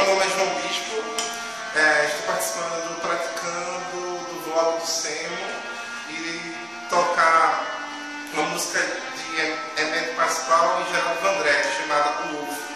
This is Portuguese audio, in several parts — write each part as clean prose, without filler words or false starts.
nome é João Bispo, estou participando do Praticando do vlog do Semo e tocar uma música de Emédio Pascoal e Geraldo Vandré, chamada O Ovo.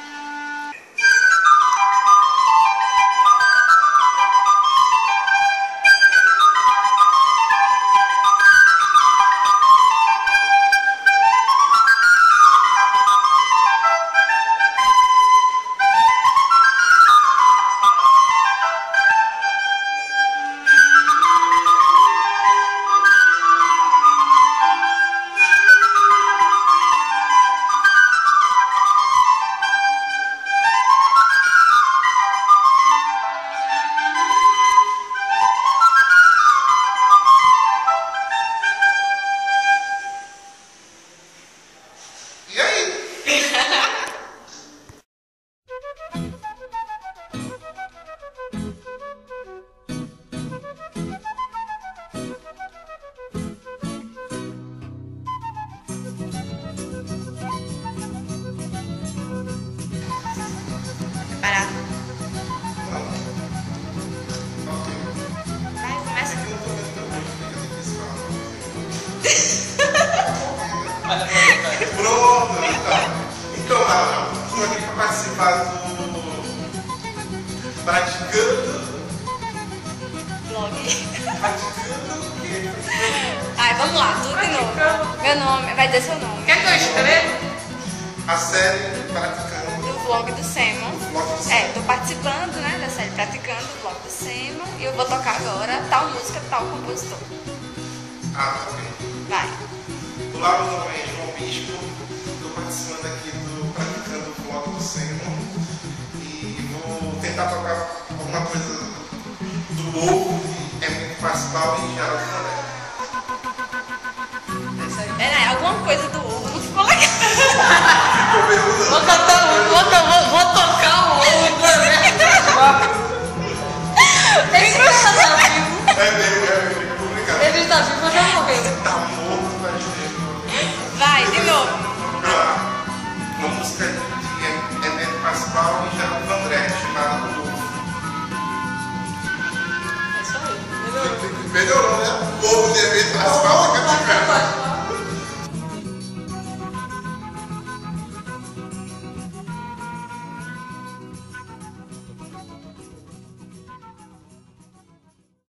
Parado. Vai, começa. Pronto, então estou aqui para participar do Praticando Vlog. Ai, vamos lá, tudo de novo. Meu nome, vai dizer seu nome. Quer que eu escreva? a série Praticando Do vlog do Semo. do vlog do Semo. Tô participando, né, da série Praticando do vlog do Semo. E eu vou tocar agora tal música, tal compositor. Ah, ok. Vai. Olá, meu nome é João Bispo, estou participando aqui do Praticando o vlog do Semo e vou tentar tocar alguma coisa do Ovo de Emédio Pascoal e Geraldo Vandré. Peraí, alguma coisa do ovo não ficou legal. Vou tocar o ovo também. Esse cara tá vivo. É meio complicado. Ele tá vivo, eu já morreu. Tá morto, vai ver. Vai, de novo.